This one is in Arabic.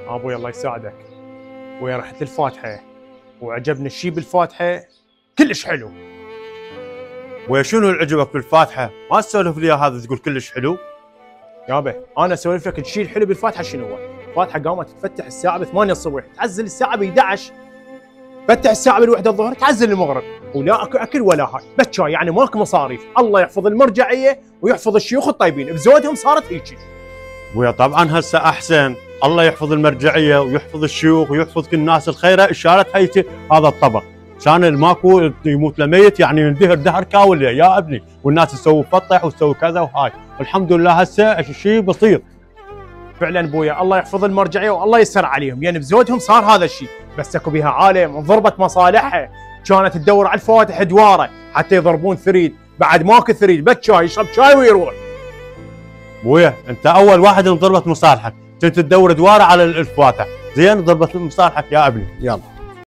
ابوي الله يساعدك. ويا رحت الفاتحه وعجبني الشيء بالفاتحه كلش حلو. ويا شنو اللي عجبك بالفاتحه؟ ما تسولف لي هذا تقول كلش حلو. يابا انا اسولف لك الشيء الحلو بالفاتحه شنو هو؟ الفاتحه قامت تفتح الساعه 8 الصبح، تعزل الساعه 11، فتح الساعه 1 الظهر، تعزل المغرب، ولا اكو اكل ولا هاي، بس شاي، يعني ماكو مصاريف. الله يحفظ المرجعيه ويحفظ الشيوخ الطيبين، بزودهم صارت هيك. ويا طبعا هسه احسن، الله يحفظ المرجعيه ويحفظ الشيوخ ويحفظ كل الناس الخيره، اشارت هيك هذا الطبق، كان ماكو يموت لميت يعني ينزهر دهر كامل يا ابني، والناس تسوي فطح وتسوي كذا وهاي، الحمد لله هسه الشيء بسيط. فعلا بويا الله يحفظ المرجعيه والله يسر عليهم، يعني بزودهم صار هذا الشيء، بس اكو بها عالم انضربت مصالحها، كانت تدور على الفواتح دواره حتى يضربون ثريد، بعد ماكو ثريد، بس شاي يشرب شاي ويروح. بويا انت اول واحد انضربت مصالحك، كنت تدور دواره على الفواتح، زين ضربت مصالحك يا ابني، يلا.